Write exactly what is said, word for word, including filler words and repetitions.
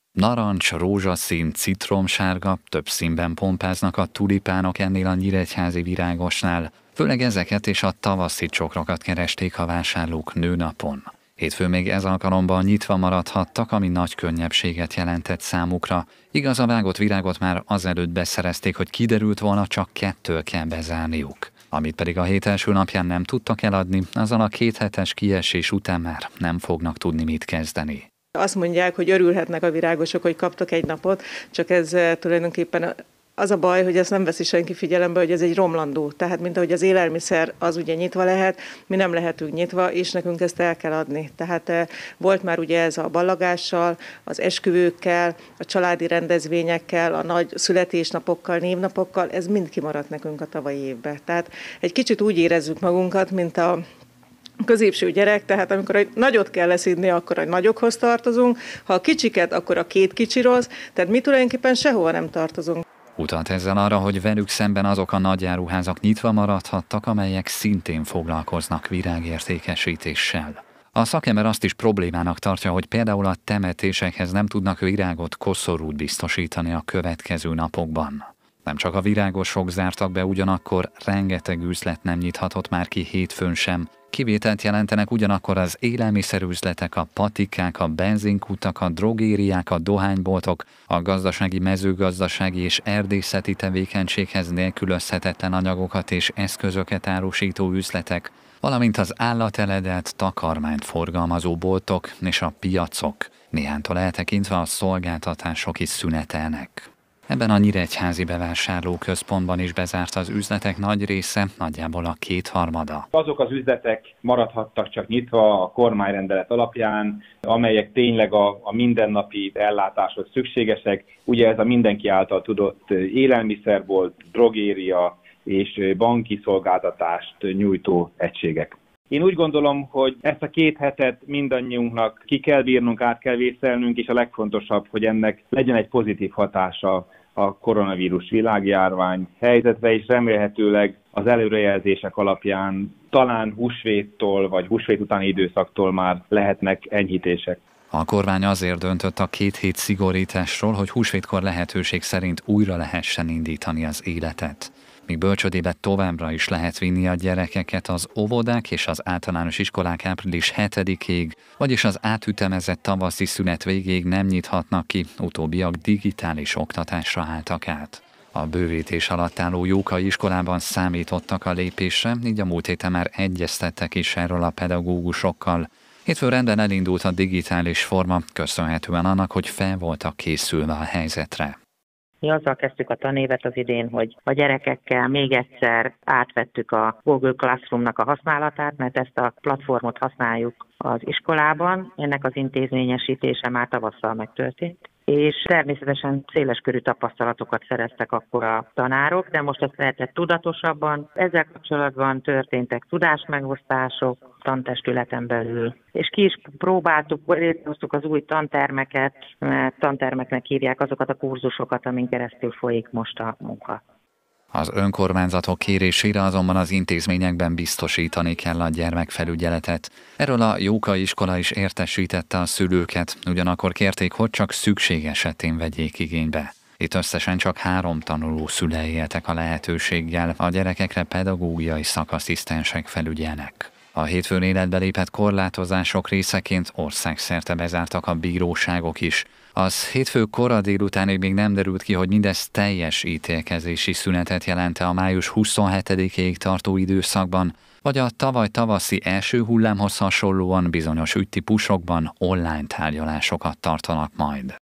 Narancs, rózsaszín, citromsárga, több színben pompáznak a tulipánok ennél a nyíregyházi virágosnál. Főleg ezeket és a tavaszi csokrokat keresték a vásárlók nőnapon. Hétfőn még ez alkalommal nyitva maradhattak, ami nagy könnyebbséget jelentett számukra. Igaz, a vágott virágot már azelőtt beszerezték, hogy kiderült volna, csak kettől kell bezárniuk. Amit pedig a hét első napján nem tudtak eladni, azzal a kéthetes kiesés után már nem fognak tudni mit kezdeni. Azt mondják, hogy örülhetnek a virágosok, hogy kaptak egy napot, csak ez tulajdonképpen az a baj, hogy ezt nem veszi senki figyelembe, hogy ez egy romlandó. Tehát, mint ahogy az élelmiszer az ugye nyitva lehet, mi nem lehetünk nyitva, és nekünk ezt el kell adni. Tehát volt már ugye ez a ballagással, az esküvőkkel, a családi rendezvényekkel, a nagy születésnapokkal, névnapokkal, ez mind kimaradt nekünk a tavalyi évben. Tehát egy kicsit úgy érezzük magunkat, mint a középső gyerek, tehát amikor egy nagyot kell leszidni, akkor a nagyokhoz tartozunk, ha a kicsiket, akkor a két kicsi rossz, tehát mi tulajdonképpen sehova nem tartozunk. Utalt ezzel arra, hogy velük szemben azok a nagyáruházak nyitva maradhattak, amelyek szintén foglalkoznak virágértékesítéssel. A szakember azt is problémának tartja, hogy például a temetésekhez nem tudnak virágot, koszorút biztosítani a következő napokban. Nem csak a virágosok zártak be, ugyanakkor rengeteg üzlet nem nyithatott már ki hétfőn sem. Kivételt jelentenek ugyanakkor az élelmiszerüzletek, a patikák, a benzinkutak, a drogériák, a dohányboltok, a gazdasági, mezőgazdasági és erdészeti tevékenységhez nélkülözhetetlen anyagokat és eszközöket árusító üzletek, valamint az állateledet, takarmányt forgalmazó boltok és a piacok. Néhánytól eltekintve a szolgáltatások is szünetelnek. Ebben a nyíregyházi bevásárlóközpontban is bezárt az üzletek nagy része, nagyjából a kétharmada. Azok az üzletek maradhattak csak nyitva a kormányrendelet alapján, amelyek tényleg a, a mindennapi ellátáshoz szükségesek. Ugye ez a mindenki által tudott élelmiszerbolt, drogéria és banki szolgáltatást nyújtó egységek. Én úgy gondolom, hogy ezt a két hetet mindannyiunknak ki kell bírnunk, át kell vészelnünk, és a legfontosabb, hogy ennek legyen egy pozitív hatása a koronavírus világjárvány helyzetre, és remélhetőleg az előrejelzések alapján talán húsvéttól vagy húsvét utáni időszaktól már lehetnek enyhítések. A kormány azért döntött a két hét szigorításról, hogy húsvétkor lehetőség szerint újra lehessen indítani az életet. Míg bölcsődébe továbbra is lehet vinni a gyerekeket, az óvodák és az általános iskolák április hetedikéig, vagyis az átütemezett tavaszi szünet végéig nem nyithatnak ki, utóbbiak digitális oktatásra álltak át. A bővítés alatt álló Jókai iskolában számítottak a lépésre, így a múlt héten már egyeztettek is erről a pedagógusokkal. Hétfőn rendben elindult a digitális forma, köszönhetően annak, hogy fel voltak készülve a helyzetre. Mi azzal kezdtük a tanévet az idén, hogy a gyerekekkel még egyszer átvettük a Google Classroom-nak a használatát, mert ezt a platformot használjuk az iskolában. Ennek az intézményesítése már tavasszal megtörtént. És természetesen széleskörű tapasztalatokat szereztek akkor a tanárok, de most ezt lehetett tudatosabban. Ezzel kapcsolatban történtek tudásmegosztások tantestületen belül. És ki is próbáltuk, létrehoztuk az új tantermeket, mert tantermeknek hívják azokat a kurzusokat, amin keresztül folyik most a munka. Az önkormányzatok kérésére azonban az intézményekben biztosítani kell a gyermekfelügyeletet. Erről a Jókai iskola is értesítette a szülőket, ugyanakkor kérték, hogy csak szükség esetén vegyék igénybe. Itt összesen csak három tanuló szülei éltek a lehetőséggel, a gyerekekre pedagógiai szakasszisztensek felügyelnek. A hétfőn életbe lépett korlátozások részeként országszerte bezártak a bíróságok is. Az hétfő kora délutánig még nem derült ki, hogy mindez teljes ítélkezési szünetet jelente a május huszonhetedikéig tartó időszakban, vagy a tavaly tavaszi első hullámhoz hasonlóan bizonyos ügytípusokban online tárgyalásokat tartanak majd.